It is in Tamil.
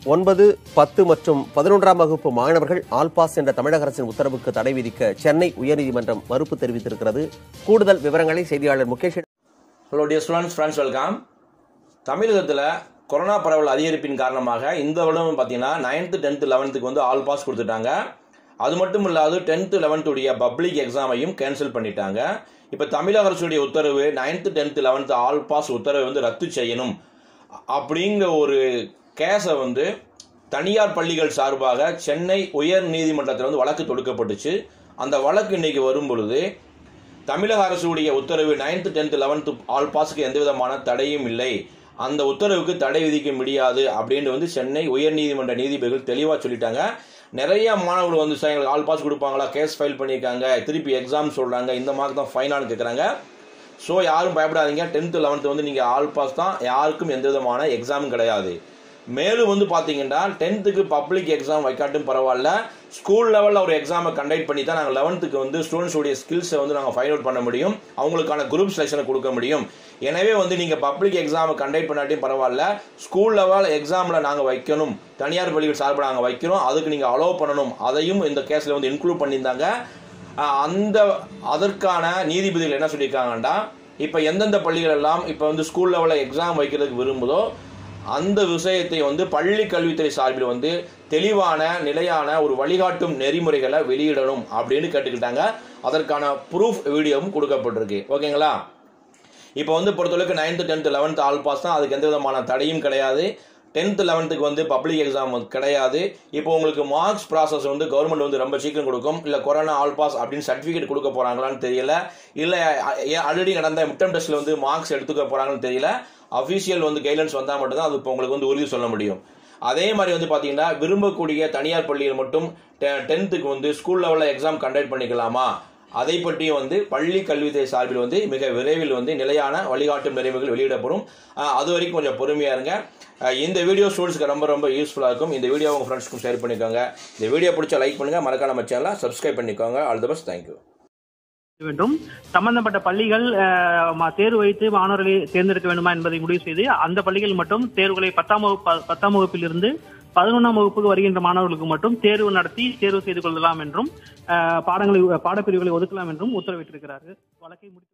9, 10 மற்றும் 11ஆம் வகுப்பு மாணவர்கள் ஆல் பாஸ் என்ற தமிழக அரசின் உத்தரவுக்கு தடை விதிக்க சென்னை உயர்நீதிமன்றம் மறுப்பு தெரிவித்திருக்கிறது. கூடுதல் விவரங்களை செய்தியாளர் Mukesh. Hello dear students, friends, welcome. தமிழகத்தில் கொரோனா பரவல் அதிகரிப்பின் காரணமாக இந்த வருடம் பார்த்தீங்கன்னா 9th, 10th, 11th வந்து ஆல் பாஸ் கொடுத்துட்டாங்க. அது மட்டும் இல்லாது 10th, 11th உடைய பப்ளிக் எக்ஸாமையும் கேன்சல் பண்ணிட்டாங்க. இப்போ தமிழக அரசுடைய உத்தரவு 9th, 10th, 11th all pass உத்தரவை வந்து ரத்து செய்யணும் அப்படிங்கிற ஒரு கேஸை வந்து தனியார் பள்ளிகள் சார்பாக சென்னை உயர் நீதிமன்றத்தில் வந்து வழக்கு தொடுக்கப்பட்டுச்சு. அந்த வழக்கு இன்னைக்கு வரும் பொழுது தமிழக அரசுடைய உத்தரவு 9th, 10th, 11th ஆல் பாஸுக்கு எந்த விதமான தடையும் இல்லை, அந்த உத்தரவுக்கு தடை விதிக்க முடியாது அப்படின்னு வந்து சென்னை உயர் நீதிமன்ற நீதிபதிகள் தெளிவாக சொல்லிட்டாங்க. நிறைய மாணவர்கள் வந்து எங்களுக்கு ஆல் பாஸ் கொடுப்பாங்களா, கேஸ் ஃபைல் பண்ணியிருக்காங்க, திருப்பி எக்ஸாம் சொல்கிறாங்க, இந்த மார்க் தான் ஃபைனானு கேட்குறாங்க. ஸோ யாரும் பயப்படாதீங்க, 10th, 11th வந்து நீங்கள் ஆல் பாஸ் தான், யாருக்கும் எந்த விதமான எக்ஸாமும் கிடையாது. மேலும் வந்து பார்த்தீங்கன்னா 10th பப்ளிக் எக்ஸாம் வைக்காட்டும் பரவாயில்ல, ஸ்கூல் லெவலில் ஒரு எக்ஸாமை கண்டக்ட் பண்ணி தான் நாங்கள் 11th வந்து ஸ்டூடெண்ட்ஸுடைய ஸ்கில்ஸை வந்து நாங்கள் ஃபைண்ட் அவுட் பண்ண முடியும், அவங்களுக்கான குரூப் செலெக்ஷனை கொடுக்க முடியும். எனவே வந்து நீங்கள் பப்ளிக் எக்ஸாமை கண்டக்ட் பண்ணாட்டியும் பரவாயில்ல, ஸ்கூல் லெவல் எக்ஸாமில் நாங்கள் வைக்கணும், தனியார் பள்ளிகள் சார்பில் நாங்கள் வைக்கிறோம், அதுக்கு நீங்கள் அலோவ் பண்ணணும், அதையும் இந்த கேஸில் வந்து இன்க்ளூட் பண்ணியிருந்தாங்க. அதற்கான நீதிபதிகள் என்ன சொல்லியிருக்காங்கன்னா, இப்போ எந்தெந்த பள்ளிகள் எல்லாம் இப்போ வந்து ஸ்கூல் லெவலில் எக்ஸாம் வைக்கிறதுக்கு விரும்புதோ அந்த விஷயத்தை வந்து பள்ளி கல்வித்துறை சார்பில் வந்து தெளிவான நிலையான ஒரு வழிகாட்டும் நெறிமுறைகளை வெளியிடணும் அப்படின்னு கேட்டுக்கிட்டாங்க. அதற்கான ப்ரூஃப் வீடியோவும் கொடுக்கப்பட்டிருக்கு. ஓகேங்களா? இப்போ வந்து பொறுத்தளவுக்கு 9th, 10th, 11th all pass தான், அதுக்கு எந்த விதமான தடையும் கிடையாது. 10th, 11th வந்து பப்ளிக் எக்ஸாம் கிடையாது. இப்போ உங்களுக்கு மார்க்ஸ் ப்ராசஸ் வந்து கவர்மெண்ட் வந்து ரொம்ப சீக்கிரம் கொடுக்கும். இல்லை கொரோனா ஆல் பாஸ் அப்படின்னு சர்டிஃபிகேட் கொடுக்க போகிறாங்களான்னு தெரியல, இல்லை ஆல்ரெடி நடந்த மிட்டம் டெஸ்ட்டில் வந்து மார்க்ஸ் எடுத்துக்க போகிறாங்கன்னு தெரியல. அஃபீஷியல் வந்து கைட்லைன்ஸ் வந்தால் மட்டும்தான் அது இப்போ உங்களுக்கு வந்து உறுதி சொல்ல முடியும். அதே மாதிரி வந்து பார்த்தீங்கன்னா விரும்பக்கூடிய தனியார் பள்ளிகள் மட்டும் 10th வந்து ஸ்கூல் லெவலில் எக்ஸாம் கண்டக்ட் பண்ணிக்கலாமா, அதை பற்றியும் வந்து பள்ளி கல்வித்துறை சார்பில் வந்து மிக விரைவில் வந்து நிலையான வழிகாட்டும் நெறிமுறைகள் வெளியிடப்படும். அது வரைக்கும் கொஞ்சம் பொறுமையாக இருங்க. இந்த வீடியோ ஸ்டூடெண்ட்ஸ்க்கு ரொம்ப ரொம்ப யூஸ்ஃபுல்லாக இருக்கும். இந்த வீடியோ உங்கள் ஃப்ரெண்ட்ஸ்க்கும் ஷேர் பண்ணிக்கோங்க. இந்த வீடியோ பிடிச்சா லைக் பண்ணுங்கள், மறக்காம நம்ம சேனலை சப்ஸ்கிரைப் பண்ணிக்கோங்க. All the best, thank you. வேண்டும் சம்பந்தப்பட்ட பள்ளிகள் தேர்வு வைத்து மாணவர்களை தேர்ந்தெடுக்க வேண்டுமா என்பதை முடிவு செய்து அந்த பள்ளிகள் மட்டும் தேர்வுகளை 10ஆம் வகுப்பிலிருந்து 11ஆம் வகுப்புக்கு வருகின்ற மாணவர்களுக்கு மட்டும் தேர்வு நடத்தி தேர்வு செய்து கொள்ளலாம் என்றும் பாடப்பிரிவுகளை ஒதுக்கலாம் என்றும் உத்தரவிட்டிருக்கிறார்கள். வழக்கை